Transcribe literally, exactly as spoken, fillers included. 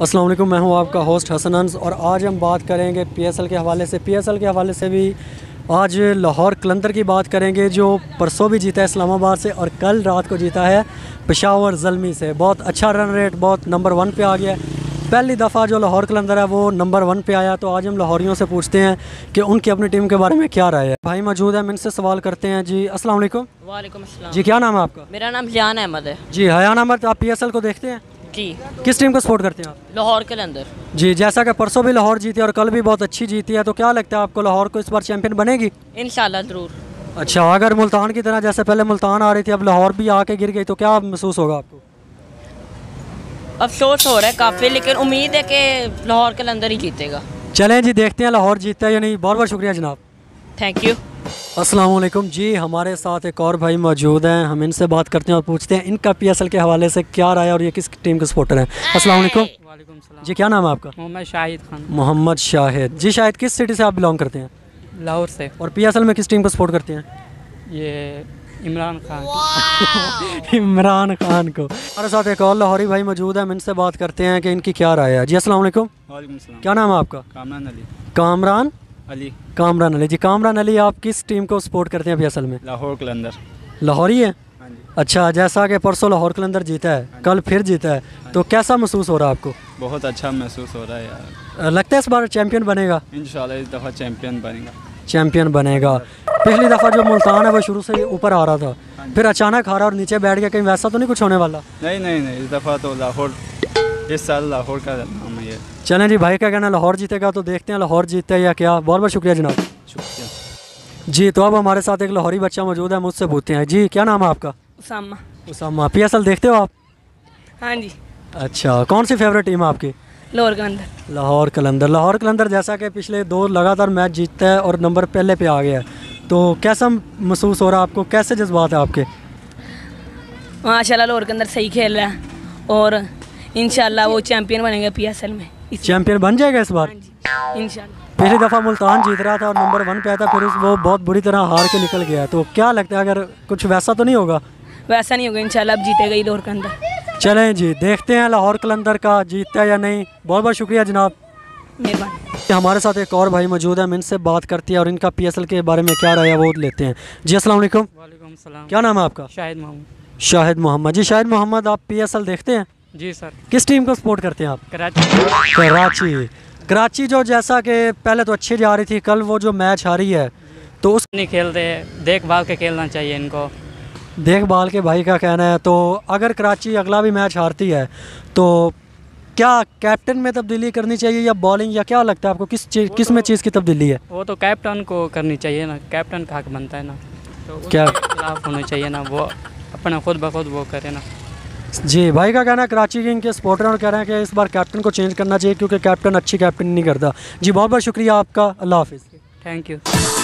अस्सलाम वालेकुम, मैं हूं आपका होस्ट हसन अंस और आज हम बात करेंगे पीएसएल के हवाले से। पीएसएल के हवाले से भी आज लाहौर कलंदर की बात करेंगे जो परसों भी जीता है इस्लामाबाद से और कल रात को जीता है पेशावर ज़ल्मी से। बहुत अच्छा रन रेट, बहुत नंबर वन पे आ गया है। पहली दफ़ा जो लाहौर कलंदर है वो नंबर वन पे आया। तो आज हम लाहौरियों से पूछते हैं कि उनकी अपनी टीम के बारे में क्या राय है। भाई मौजूद है, हम इनसे सवाल करते हैं। जी अस्सलाम वालेकुम। वालेकुम अस्सलाम। जी क्या नाम है आपका? मेरा नाम हयान अहमद है। जी हयान अहमद, आप पीएसएल को देखते हैं? जी। किस टीम को सपोर्ट करते हैं आप? लाहौर के अंदर। जी, जैसा कि परसों भी लाहौर जीती और कल भी बहुत अच्छी जीती है, तो क्या लगता है आपको लाहौर को इस बार चैंपियन बनेगी? इंशाल्लाह ज़रूर। अच्छा, अगर मुल्तान की तरह जैसे पहले मुल्तान आ रही थी अब लाहौर भी आके गिर गई तो क्या महसूस होगा आपको? अफसोस हो रहा है काफ़ी, लेकिन उम्मीद है कि लाहौर के अंदर ही जीतेगा। चलें जी, देखते हैं लाहौर जीतता है या नहीं। बहुत बहुत शुक्रिया जनाब, थैंक यू। अस्सलाम वालेकुम। जी हमारे साथ एक और भाई मौजूद हैं, हम इनसे बात करते हैं और पूछते हैं इनका पीएसएल के हवाले से क्या राय है और ये किस टीम के सपोर्टर हैं। अस्सलाम वालेकुम। वालेकुम सलाम। जी क्या नाम है आपका? मोहम्मद शाहिद खान। मोहम्मद शाहिद। जी शाहिद, किस सिटी से आप बिलोंग करते हैं? लाहौर से। और पीएसएल में किस टीम को सपोर्ट करते हैं? ये इमरान खान। इमरान खान को। हमारे साथ एक और लाहौरी भाई मौजूद है, हम इनसे बात करते हैं कि इनकी क्या राय है। जी अस्सलाम वालेकुम। वालेकुम सलाम। क्या नाम है आपका? कामरान अली। कामरान अली। कामरान अली। जी कामरान अली, आप किस टीम को सपोर्ट करते हैं पीएसएल में? लाहौर कलंदर। लाहौरी है? हाँ जी। अच्छा, जैसा कि परसों लाहौर कलंदर जीता है, कल फिर जीता है, तो कैसा महसूस हो रहा है आपको? बहुत अच्छा महसूस हो रहा है यार। लगता है इस बार चैंपियन बनेगा? इंशाल्लाह इस दफ़ा चैंपियन बनेगा। चैंपियन बनेगा। पिछली दफ़ा जो मुल्तान है वो शुरू से ही ऊपर आ रहा था, फिर अचानक हारा और नीचे बैठ गया, कहीं वैसा तो नहीं कुछ होने वाला? नहीं नहीं नहीं, इस दफ़ा तो लाहौर, इस साल लाहौर का नाम है ये। चलें जी, भाई का कहना लाहौर जीतेगा, तो देखते हैं लाहौर जीतता है या क्या। बहुत बहुत शुक्रिया जनाब। शुक्रिया। जी तो अब हमारे साथ एक लाहौरी बच्चा मौजूद है, मुझसे पूछते हैं। जी क्या नाम है आपका? उसामा। उसामा। पीएसएल देखते हो आप? हाँ जी। अच्छा, कौन सी फेवरेट टीम है आपकी? लाहौर के अंदर। लाहौर कलंदर। लाहौर कलंदर जैसा कि पिछले दो लगातार मैच जीतता है और नंबर पहले पे आ गया है, तो कैसा महसूस हो रहा है आपको? कैसे जज्बात है आपके? माशाल्लाह लाहौर के अंदर सही खेल रहा है और इंशाल्लाह वो चैंपियन बनेगा पीएसएल में। चैंपियन बन जाएगा इस बार? हाँ जी इंशाल्लाह। पिछली दफ़ा मुल्तान जीत रहा था और नंबर वन पे आया था, फिर उस वो बहुत बुरी तरह हार के निकल गया, तो क्या लगता है अगर कुछ वैसा तो नहीं होगा? वैसा नहीं होगा, इंशाल्लाह अब जीतेगा ही लाहौर के अंदर। चलें जी, देखते हैं लाहौर कलंदर का जीतता है या नहीं। बहुत बहुत शुक्रिया जनाब, मेहरबानी। हमारे साथ एक और भाई मौजूद है, हम इनसे बात करते हैं और इनका पीएसएल के बारे में क्या राय है वो लेते हैं। जी अस्सलाम वालेकुम। वालेकुम सलाम। क्या नाम है आपका? शाहिद मोहम्मद। शाहिद मोहम्मद। जी शाहिद मोहम्मद, आप पीएसएल देखते हैं? जी सर। किस टीम को सपोर्ट करते हैं आप? कराची। कराची। कराची जो जैसा कि पहले तो अच्छी जा रही थी, कल वो जो मैच हारी है तो उस नहीं खेलते, देखभाल के खेलना चाहिए इनको। देखभाल के भाई का कहना है। तो अगर कराची अगला भी मैच हारती है तो क्या कैप्टन में तब्दीली करनी चाहिए या बॉलिंग, या क्या लगता है आपको किस चीज़ किस में चीज़ की तब्दीली है? वो तो कैप्टन को करनी चाहिए ना, कैप्टन का हक बनता है ना, तो क्या खिलाफ होना चाहिए ना, वो अपना खुद ब खुद वो करे ना। जी भाई का कहना है कराची किंग के सपोर्टर और कह रहे हैं कि इस बार कैप्टन को चेंज करना चाहिए क्योंकि कैप्टन अच्छी कैप्टन नहीं करता। जी बहुत बहुत शुक्रिया आपका, अल्लाह हाफिज़। Thank you.